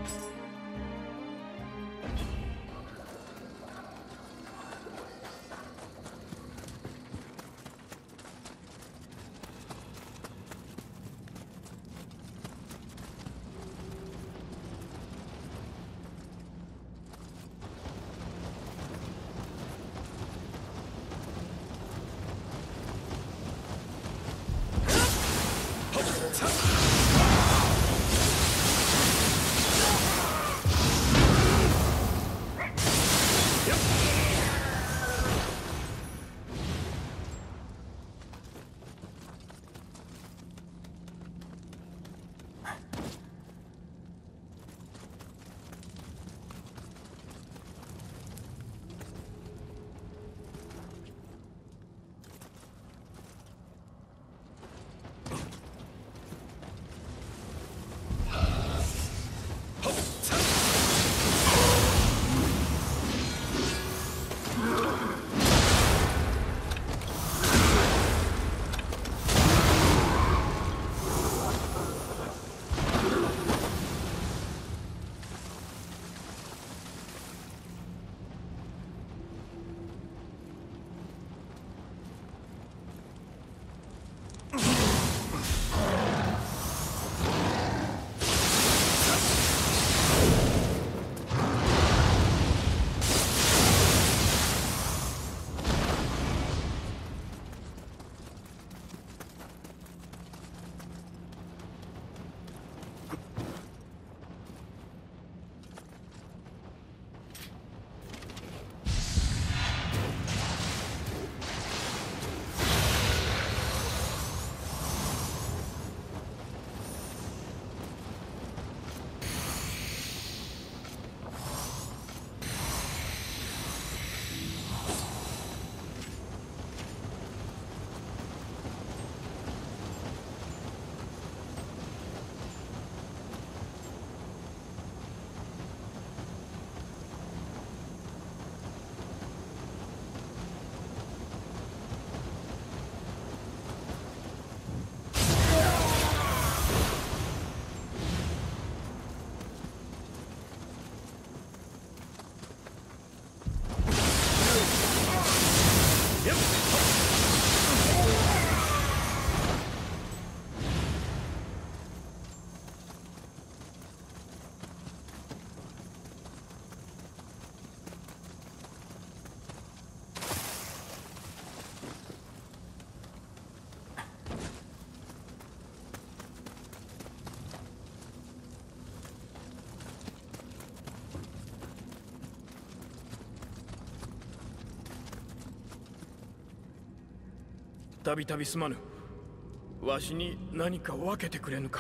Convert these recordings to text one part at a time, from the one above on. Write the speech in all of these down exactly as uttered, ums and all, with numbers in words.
たびたびすまぬ。わしに何か分けてくれぬか。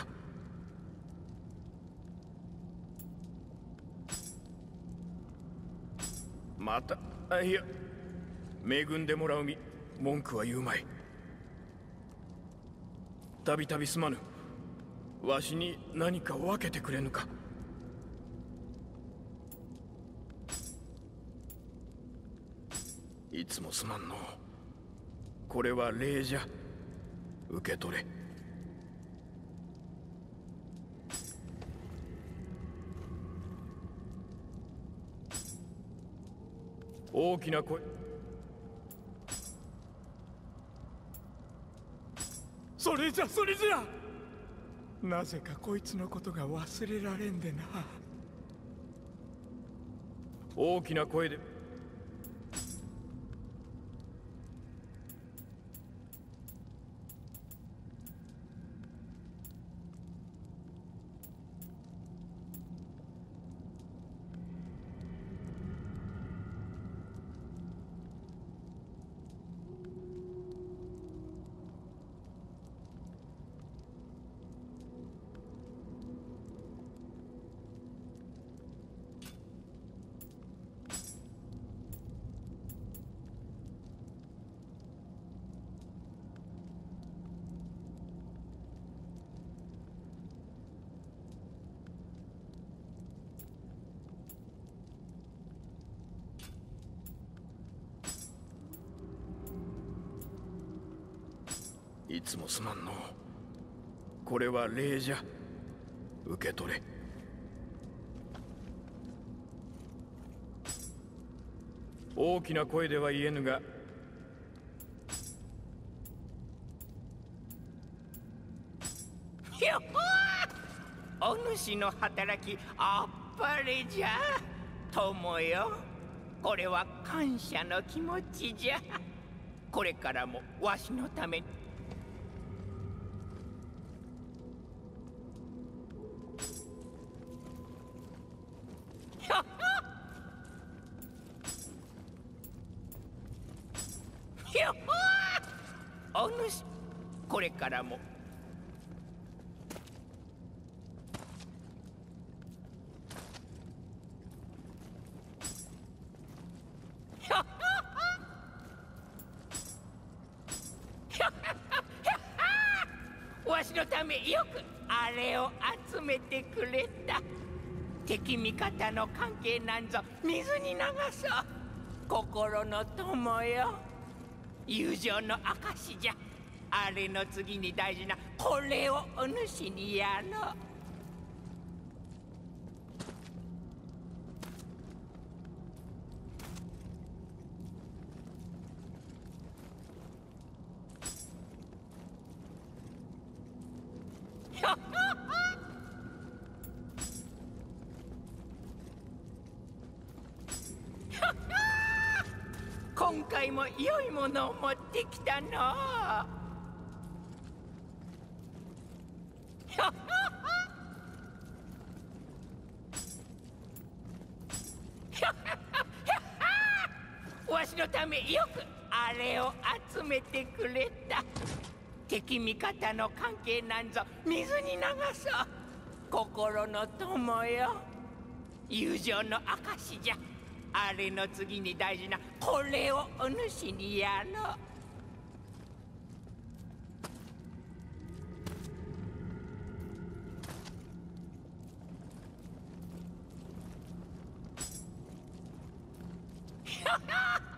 また、あ、いや、恵んでもらう身、文句は言うまい。たびたびすまぬ。わしに何か分けてくれぬか。いつもすまんのう。これは礼じゃ。受け取れ。大きな声。それじゃそれじゃ。なぜかこいつのことが忘れられんでな。大きな声で。いつもすまんのう。これは礼じゃ。受け取れ。 大きな声では言えぬが、 ひょほー、お主の働きあっぱれじゃ。友よ、これは感謝の気持ちじゃ。これからもわしのために。ひょっひょっほー、お主、これからも。ひょっわしのためよくあれを集めてくれた。敵味方の関係なんぞ水に流そう。心の友よ、友情の証じゃ。あれの次に大事なこれをお主にやろう。今回も良いものを持ってきたのう。わしのためよくあれを集めてくれた。敵味方の関係なんぞ水に流そう。心の友よ、友情の証じゃ。あれの次に大事なこれをお主にやろう。ハハハ